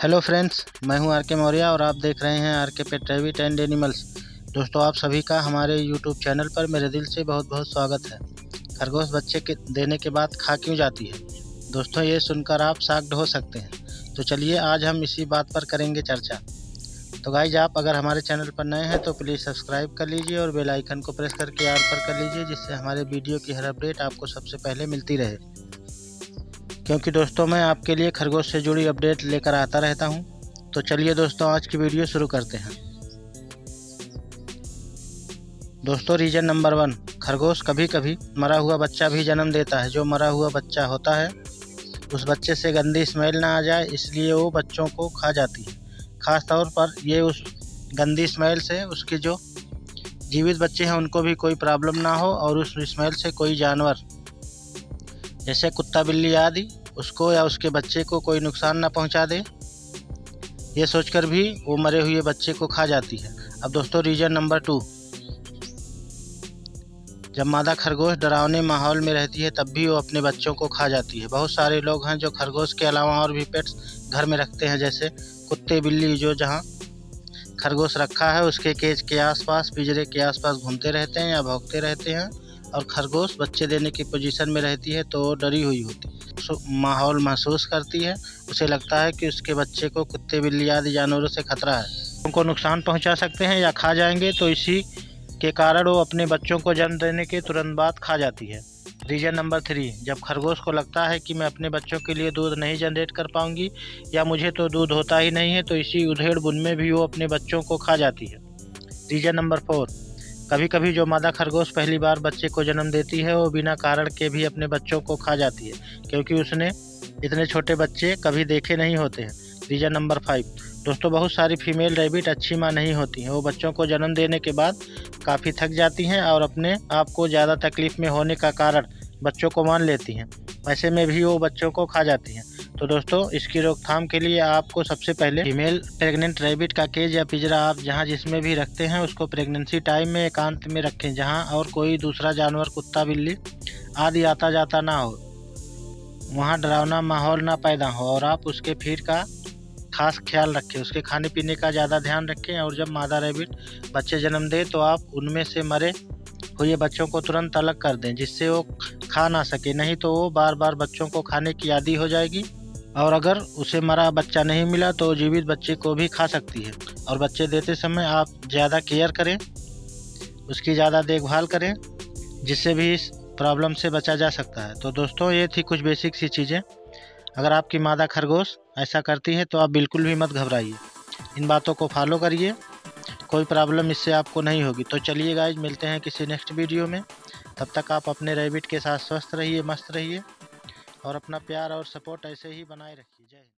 Hello friends, मैं हूं are के मौर्य और आप देख रहे हैं आर के पेट रैबिट एंड एनिमल्स। दोस्तों, आप सभी का हमारे यूट्यूब चैनल पर मेरे दिल से बहुत बहुत स्वागत है। खरगोश बच्चे के देने के बाद खा क्यों जाती है? दोस्तों, ये सुनकर आप शॉक्ड हो सकते हैं। तो चलिए आज हम इसी बात पर करेंगे चर्चा। तो गाइज, आप अगर हमारे चैनल पर नए हैं तो प्लीज़ सब्सक्राइब कर लीजिए और बेल आइकन को प्रेस करके ऑल पर कर लीजिए, जिससे हमारे वीडियो की हर अपडेट आपको सबसे पहले मिलती रहे। क्योंकि दोस्तों, मैं आपके लिए खरगोश से जुड़ी अपडेट लेकर आता रहता हूं। तो चलिए दोस्तों, आज की वीडियो शुरू करते हैं। दोस्तों, रीजन नंबर 1, खरगोश कभी कभी मरा हुआ बच्चा भी जन्म देता है। जो मरा हुआ बच्चा होता है उस बच्चे से गंदी स्मेल ना आ जाए, इसलिए वो बच्चों को खा जाती है। ख़ास तौर पर ये उस गंदी स्मेल से उसके जो जीवित बच्चे हैं उनको भी कोई प्रॉब्लम ना हो और उस स्मेल से कोई जानवर जैसे कुत्ता बिल्ली आदि उसको या उसके बच्चे को कोई नुकसान ना पहुंचा दे, ये सोचकर भी वो मरे हुए बच्चे को खा जाती है। अब दोस्तों, रीजन नंबर 2, जब मादा खरगोश डरावने माहौल में रहती है तब भी वो अपने बच्चों को खा जाती है। बहुत सारे लोग हैं जो खरगोश के अलावा और भी पेट्स घर में रखते हैं, जैसे कुत्ते बिल्ली, जो जहाँ खरगोश रखा है उसके केज के आसपास, पिंजरे के आसपास घूमते रहते हैं या भौंकते रहते हैं। और खरगोश बच्चे देने की पोजीशन में रहती है तो डरी हुई होती है, माहौल महसूस करती है। उसे लगता है कि उसके बच्चे को कुत्ते बिल्ली आदि जानवरों से खतरा है, उनको नुकसान पहुंचा सकते हैं या खा जाएंगे, तो इसी के कारण वो अपने बच्चों को जन्म देने के तुरंत बाद खा जाती है। रीजन नंबर 3, जब खरगोश को लगता है कि मैं अपने बच्चों के लिए दूध नहीं जनरेट कर पाऊंगी या मुझे तो दूध होता ही नहीं है, तो इसी उधेड़ बुन में भी वो अपने बच्चों को खा जाती है। रीजन नंबर 4, कभी कभी जो मादा खरगोश पहली बार बच्चे को जन्म देती है वो बिना कारण के भी अपने बच्चों को खा जाती है, क्योंकि उसने इतने छोटे बच्चे कभी देखे नहीं होते हैं। रीजन नंबर 5, दोस्तों, बहुत सारी फीमेल रैबिट अच्छी माँ नहीं होती हैं। वो बच्चों को जन्म देने के बाद काफ़ी थक जाती हैं और अपने आप को ज़्यादा तकलीफ में होने का कारण बच्चों को मान लेती हैं। ऐसे में भी वो बच्चों को खा जाती हैं। तो दोस्तों, इसकी रोकथाम के लिए आपको सबसे पहले फीमेल प्रेग्नेंट रैबिट का केज या पिंजरा आप जहां जिसमें भी रखते हैं उसको प्रेगनेंसी टाइम में एकांत में रखें, जहां और कोई दूसरा जानवर कुत्ता बिल्ली आदि आता जाता ना हो, वहां डरावना माहौल ना पैदा हो और आप उसके फीड का खास ख्याल रखें, उसके खाने पीने का ज़्यादा ध्यान रखें। और जब मादा रैबिट बच्चे जन्म दे तो आप उनमें से मरे हुए बच्चों को तुरंत अलग कर दें, जिससे वो खा ना सके, नहीं तो वो बार बार बच्चों को खाने की आदी हो जाएगी। और अगर उसे मरा बच्चा नहीं मिला तो जीवित बच्चे को भी खा सकती है। और बच्चे देते समय आप ज़्यादा केयर करें, उसकी ज़्यादा देखभाल करें, जिससे भी इस प्रॉब्लम से बचा जा सकता है। तो दोस्तों, ये थी कुछ बेसिक सी चीज़ें। अगर आपकी मादा खरगोश ऐसा करती है तो आप बिल्कुल भी मत घबराइए, इन बातों को फॉलो करिए, कोई प्रॉब्लम इससे आपको नहीं होगी। तो चलिए गाइज, मिलते हैं किसी नेक्स्ट वीडियो में। तब तक आप अपने रैबिट के साथ स्वस्थ रहिए, मस्त रहिए और अपना प्यार और सपोर्ट ऐसे ही बनाए रखिए। जय हिंद।